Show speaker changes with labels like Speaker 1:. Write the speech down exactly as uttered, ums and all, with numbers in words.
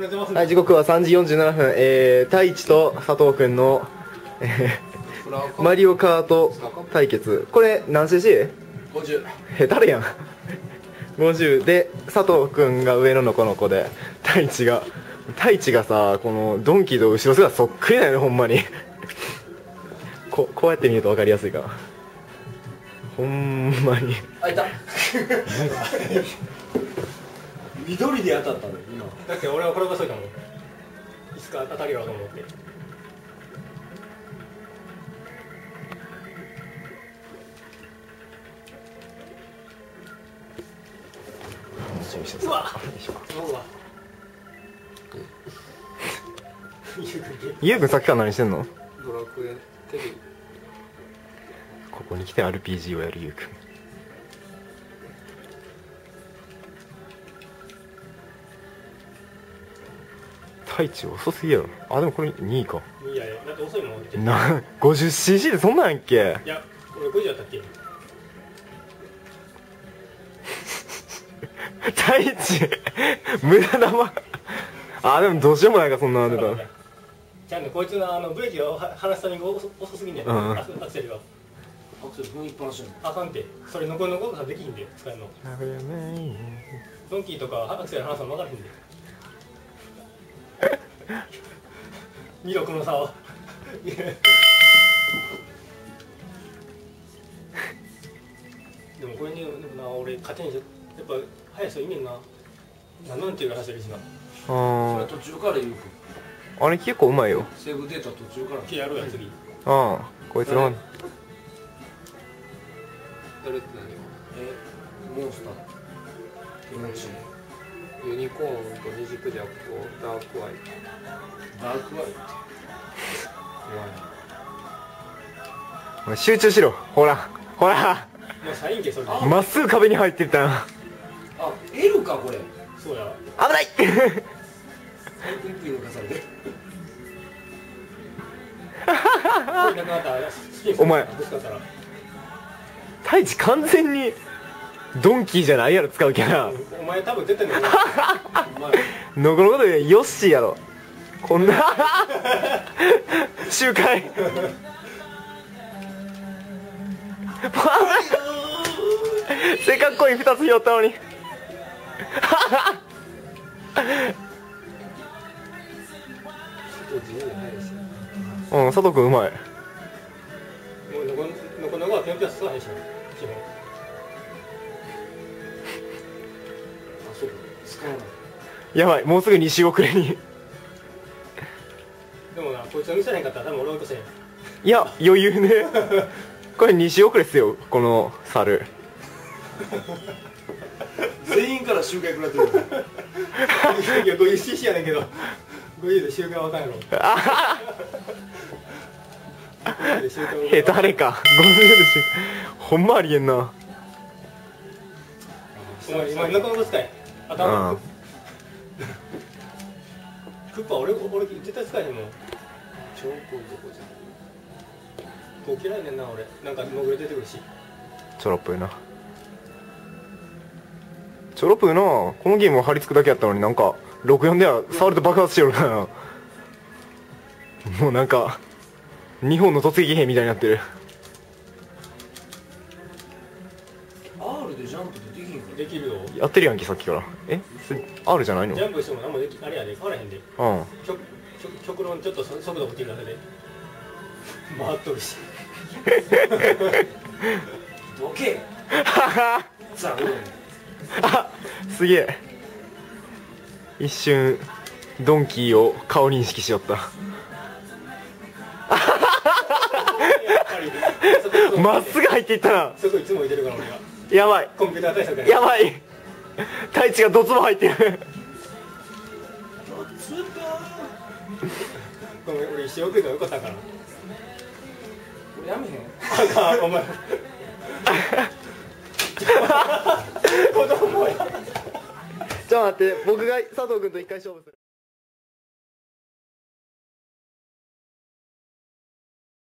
Speaker 1: はい、時刻はさんじよんじゅうななふん、えー、太一と佐藤くんの、えー、マリオカート対決。これ何 シーシー？
Speaker 2: ごじゅう。
Speaker 1: へたれやん。ごじゅうで、佐藤くんが上ののこの子で、太一が、太一がさ、このドンキーと後ろ姿そっくりなのよ、ほんまに。ここうやって見ると分かりやすいかな。ほんまに。
Speaker 2: あ、いた。緑で当たったの今。
Speaker 3: だって俺は転がしといたもん。いつか当たりようと思って。うわっ。うわ。
Speaker 1: ゆうくんさっきから何してんの？
Speaker 3: ドラクエテレビ。
Speaker 1: ここに来て アールピージー をやるゆうくん。太一遅すぎやろ。あ、でもこれにいか。
Speaker 3: いやいや、だって遅いもん。
Speaker 1: な ごじゅうシーシー でそんなんやっけ？
Speaker 3: いや、俺ごじゅうやったっけ？
Speaker 1: 太一無駄玉。あ、でもどうしようもないか、そんなの出たら。
Speaker 3: じゃあね、こいつのあのブレーキを離すタイミング遅遅すぎんねん、うん、アクセルが。
Speaker 2: アクセル踏みっぱなし
Speaker 3: あかんて、それ残りのことができひんで、使えるの。ドンキーとかアクセル離すの分からへんで。にろくの差を。でもこれに、でもな、俺勝てにやっぱ速い人いんねんな。何なんていうか走るしな。
Speaker 1: あ
Speaker 2: あ、途中から言う
Speaker 1: あ、あれ結構うまいよ。
Speaker 2: セーブデータ途中から
Speaker 3: やろうや次。
Speaker 1: ああ、こいつの
Speaker 2: 誰って何？え、モンスター気持ちいい。
Speaker 3: ユニコーンと二軸ジャックとダークアイ。
Speaker 2: ダークアイって
Speaker 1: お前集中しろ。ほらほら、
Speaker 3: もうサインけそれ。
Speaker 1: まっすぐ壁に入ってったな。
Speaker 2: あ、L かこれ。
Speaker 3: そうや。
Speaker 1: 危ない。
Speaker 2: 最近プイ抜かされて。
Speaker 3: なくなったら
Speaker 1: お前太一完全にドンキーじゃないやろ、使うキャラ。
Speaker 3: お前多分出てんのよ。
Speaker 1: のこのことでヨッシーやろこんな集会。せっかくコインふたつ拾ったのに。うん、佐藤君うまい。
Speaker 3: もうのこのこのこはピョンピョンすわへんしな、基本。
Speaker 2: あ、そうか。使わない。
Speaker 1: やばい、もうすぐに周遅れに。
Speaker 3: でもな、こいつを見せへんかったら多分俺追い越せへん。
Speaker 1: いや、余裕ね。これに周遅れっすよ、この猿。
Speaker 2: 全員から集会食らってる。
Speaker 3: いや、ごじゅうシーシー やねんけど、ごじゅうで周回わかんやろ。
Speaker 1: へたれか。ごじゅうでしほんまありえんな。
Speaker 3: お前今中の使い頭クッパ俺俺絶対使えへんもん。
Speaker 2: 超高いとこじゃん。
Speaker 3: こう嫌いねんな俺。なんか潜れ出てくるし。
Speaker 1: チョロップーな。チョロップーな。このゲームは張り付くだけやったのになんかろくよんでは触ると爆発してるからな。もうなんか日本の突撃兵みたいになってる。
Speaker 2: アール でジャンプでできへんか
Speaker 3: できるよ。
Speaker 1: やってるやんけさっきから。え R じゃないの？
Speaker 3: ジャンプしても何もできあれやで変わらへんで。
Speaker 1: うん、
Speaker 3: 極極論ちょっと速度落ちるだけで回っとるし。
Speaker 2: どけ。ザウン。
Speaker 1: あ、すげえ。一瞬ドンキーを顔認識しよった。まっすぐ入っていったな。
Speaker 3: そこいつもいてるから俺が。
Speaker 1: やばい。
Speaker 3: コンピューター対策や。
Speaker 1: やばい。太一がドツボ入ってる。
Speaker 3: ごめん、俺一生懸命よかったから。
Speaker 2: 俺やめへん。
Speaker 3: あかん、お前。子供や。
Speaker 1: じゃあ待って、僕が佐藤君と一回勝負する。